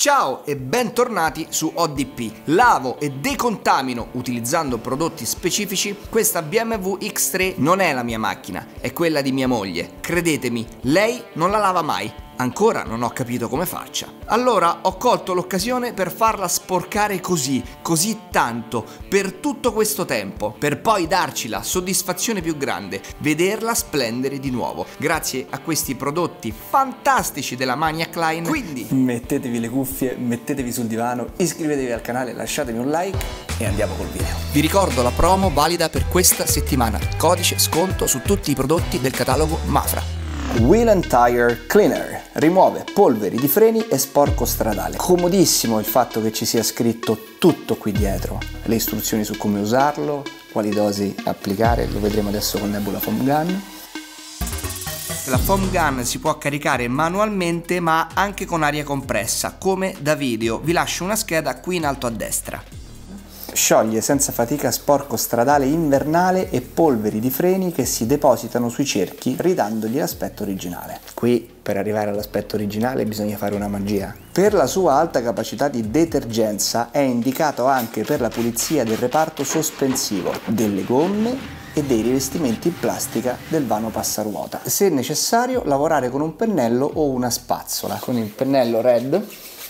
Ciao e bentornati su ODP. Lavo e decontamino utilizzando prodotti specifici. Questa BMW X3 non è la mia macchina, è quella di mia moglie. Credetemi, lei non la lava mai. Ancora non ho capito come faccia. Allora ho colto l'occasione per farla sporcare così tanto, per tutto questo tempo, per poi darci la soddisfazione più grande, vederla splendere di nuovo, grazie a questi prodotti fantastici della Maniac Line. Quindi mettetevi le cuffie, mettetevi sul divano, iscrivetevi al canale, lasciatemi un like e andiamo col video. Vi ricordo la promo valida per questa settimana, codice sconto su tutti i prodotti del catalogo Mafra. Wheel and Tire Cleaner rimuove polveri di freni e sporco stradale. Comodissimo il fatto che ci sia scritto tutto qui dietro, le istruzioni su come usarlo, quali dosi applicare, lo vedremo adesso con Nebula Foam Gun. La foam gun si può caricare manualmente ma anche con aria compressa, come da video. Vi lascio una scheda qui in alto a destra. Scioglie senza fatica sporco stradale invernale e polveri di freni che si depositano sui cerchi ridandogli l'aspetto originale. Qui per arrivare all'aspetto originale bisogna fare una magia. Per la sua alta capacità di detergenza è indicato anche per la pulizia del reparto sospensivo, delle gomme e dei rivestimenti in plastica del vano passaruota. Se necessario lavorare con un pennello o una spazzola. Con il pennello Red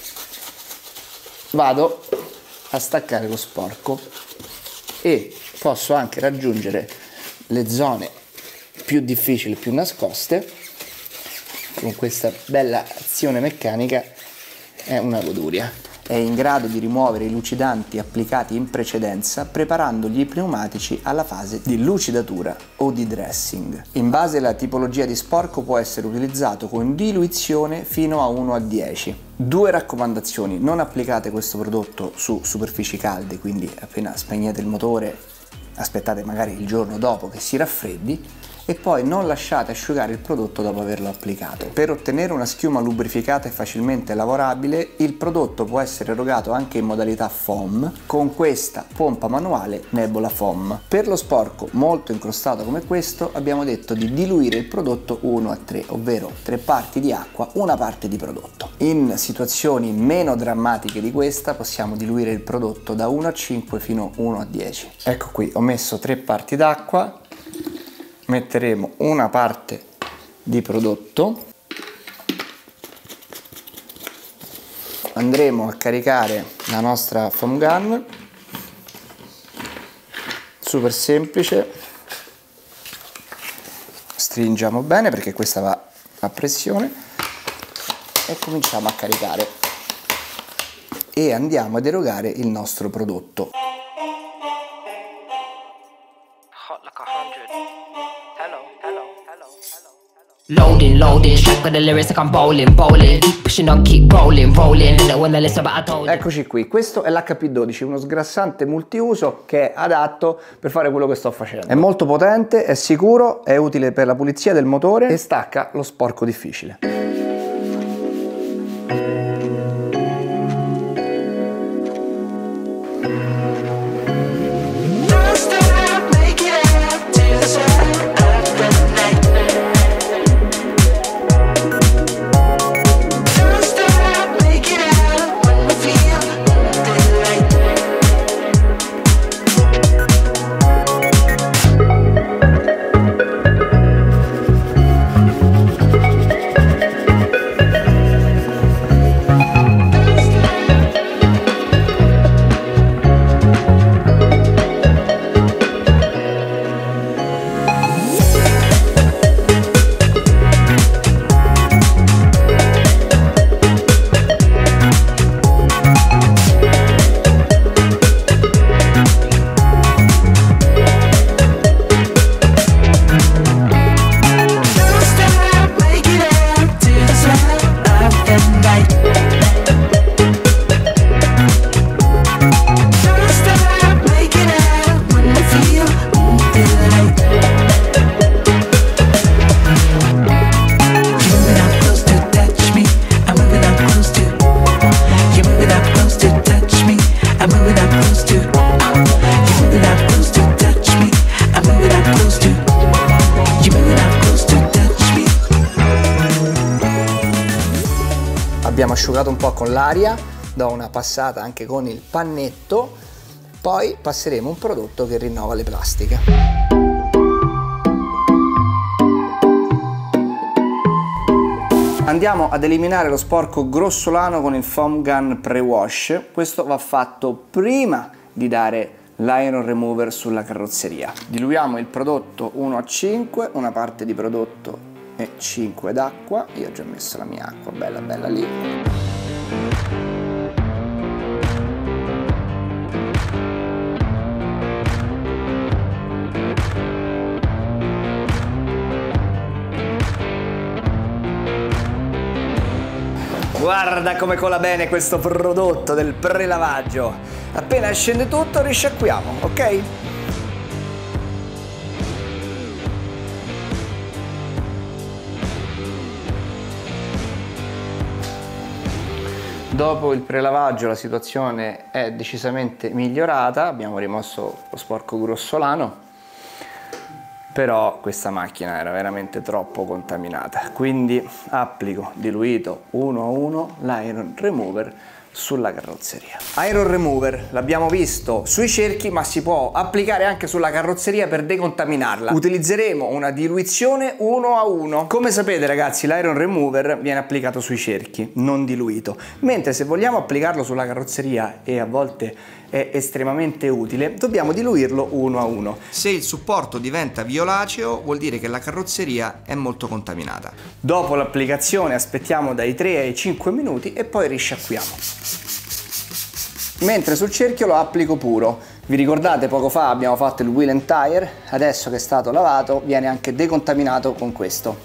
vado a staccare lo sporco e posso anche raggiungere le zone più difficili, più nascoste. Con questa bella azione meccanica è una goduria. È in grado di rimuovere i lucidanti applicati in precedenza preparandogli i pneumatici alla fase di lucidatura o di dressing. In base alla tipologia di sporco può essere utilizzato con diluizione fino a 1:10. Due raccomandazioni: non applicate questo prodotto su superfici calde, quindi appena spegnete il motore aspettate magari il giorno dopo che si raffreddi, e poi non lasciate asciugare il prodotto dopo averlo applicato. Per ottenere una schiuma lubrificata e facilmente lavorabile, il prodotto può essere erogato anche in modalità foam con questa pompa manuale Nebula Foam. Per lo sporco molto incrostato come questo abbiamo detto di diluire il prodotto 1:3, ovvero 3 parti di acqua, una parte di prodotto. In situazioni meno drammatiche di questa possiamo diluire il prodotto da 1:5 fino a 1:10. Ecco qui, ho messo 3 parti d'acqua. Metteremo una parte di prodotto, andremo a caricare la nostra foam gun, super semplice, stringiamo bene perché questa va a pressione e cominciamo a caricare e andiamo ad erogare il nostro prodotto. Eccoci qui, questo è l'HP12, uno sgrassante multiuso che è adatto per fare quello che sto facendo. È molto potente, è sicuro, è utile per la pulizia del motore e stacca lo sporco difficile. asciugato un po' con l'aria, do una passata anche con il pannetto, poi passeremo un prodotto che rinnova le plastiche. Andiamo ad eliminare lo sporco grossolano con il Foam Gun Pre-Wash. Questo va fatto prima di dare l'iron remover sulla carrozzeria. Diluiamo il prodotto 1:5, una parte di prodotto e 5 d'acqua. Io ho già messo la mia acqua bella bella lì. Guarda come cola bene questo prodotto del prelavaggio. Appena scende tutto risciacquiamo, ok? Dopo il prelavaggio la situazione è decisamente migliorata, abbiamo rimosso lo sporco grossolano, però questa macchina era veramente troppo contaminata, quindi applico diluito 1:1 l'iron remover sulla carrozzeria. Iron remover l'abbiamo visto sui cerchi, ma si può applicare anche sulla carrozzeria per decontaminarla. Utilizzeremo una diluizione 1:1. Come sapete ragazzi, l'iron remover viene applicato sui cerchi, non diluito, mentre se vogliamo applicarlo sulla carrozzeria, e a volte è estremamente utile, dobbiamo diluirlo 1:1. Se il supporto diventa violaceo vuol dire che la carrozzeria è molto contaminata. Dopo l'applicazione aspettiamo dai 3 ai 5 minuti e poi risciacquiamo. Mentre sul cerchio lo applico puro. Vi ricordate poco fa abbiamo fatto il wheel and tire? Adesso che è stato lavato viene anche decontaminato con questo.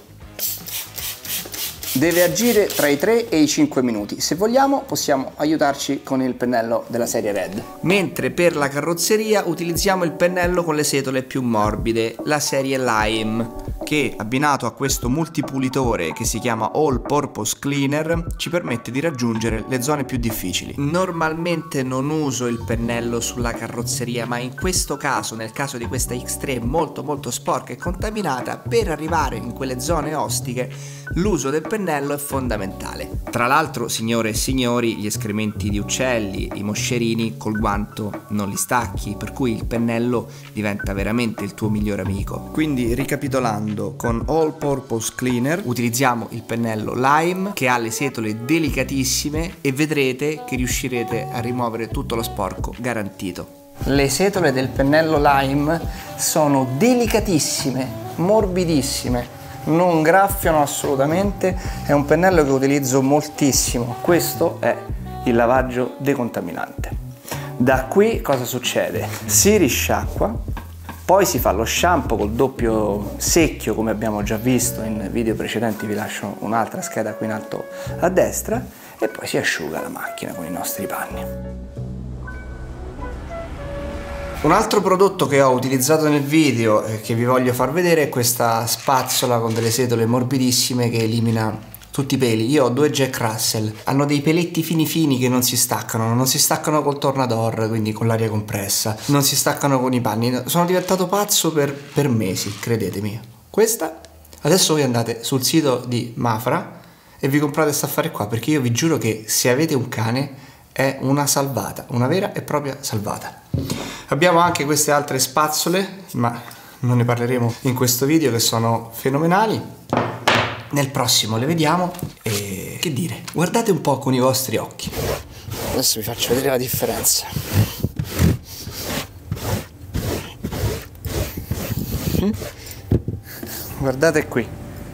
Deve agire tra i 3 e i 5 minuti. Se vogliamo possiamo aiutarci con il pennello della serie Red. Mentre per la carrozzeria utilizziamo il pennello con le setole più morbide, la serie Lime, che abbinato a questo multipulitore che si chiama All Purpose Cleaner ci permette di raggiungere le zone più difficili. Normalmente non uso il pennello sulla carrozzeria, ma in questo caso, nel caso di questa X3 molto sporca e contaminata, per arrivare in quelle zone ostiche l'uso del pennello è fondamentale. Tra l'altro, signore e signori, gli escrementi di uccelli, i moscerini col guanto non li stacchi, per cui il pennello diventa veramente il tuo migliore amico. Quindi ricapitolando, con All Purpose Cleaner utilizziamo il pennello Lime che ha le setole delicatissime e vedrete che riuscirete a rimuovere tutto lo sporco garantito. Le setole del pennello Lime sono delicatissime, morbidissime, non graffiano assolutamente, è un pennello che utilizzo moltissimo. Questo è il lavaggio decontaminante. Da qui cosa succede? Si risciacqua, poi si fa lo shampoo col doppio secchio come abbiamo già visto in video precedenti, vi lascio un'altra scheda qui in alto a destra, e poi si asciuga la macchina con i nostri panni. Un altro prodotto che ho utilizzato nel video e che vi voglio far vedere è questa spazzola con delle setole morbidissime che elimina tutti i peli. Io ho 2 Jack Russell, hanno dei peletti fini che non si staccano col tornador, quindi con l'aria compressa, non si staccano con i panni. Sono diventato pazzo per mesi, credetemi. Questa, adesso voi andate sul sito di Mafra e vi comprate questa affare qua, perché io vi giuro che se avete un cane è una salvata, una vera e propria salvata. Abbiamo anche queste altre spazzole, ma non ne parleremo in questo video, che sono fenomenali. Nel prossimo le vediamo e che dire, guardate un po' con i vostri occhi. Adesso vi faccio vedere la differenza. Guardate qui.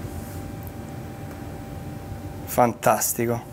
Fantastico.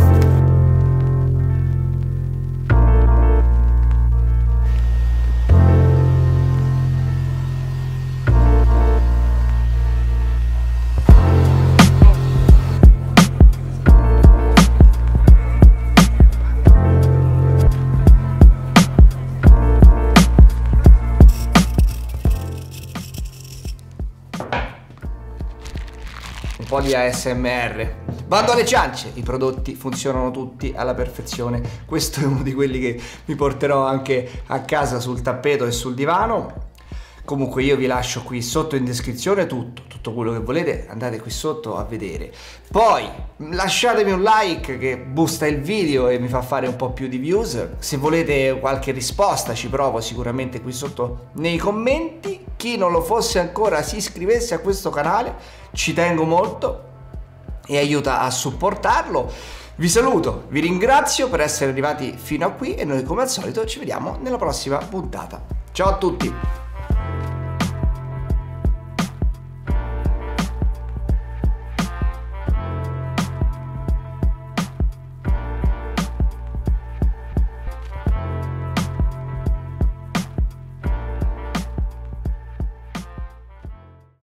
Un po' di ASMR. Vado alle ciance, i prodotti funzionano tutti alla perfezione. Questo è uno di quelli che mi porterò anche a casa sul tappeto e sul divano. Comunque io vi lascio qui sotto in descrizione tutto quello che volete, andate qui sotto a vedere. Poi lasciatemi un like che boosta il video e mi fa fare un po' più di views. Se volete qualche risposta ci provo sicuramente qui sotto nei commenti. Chi non lo fosse ancora si iscrivesse a questo canale, ci tengo molto e aiuta a supportarlo. Vi saluto, vi ringrazio per essere arrivati fino a qui e noi come al solito ci vediamo nella prossima puntata. Ciao a tutti!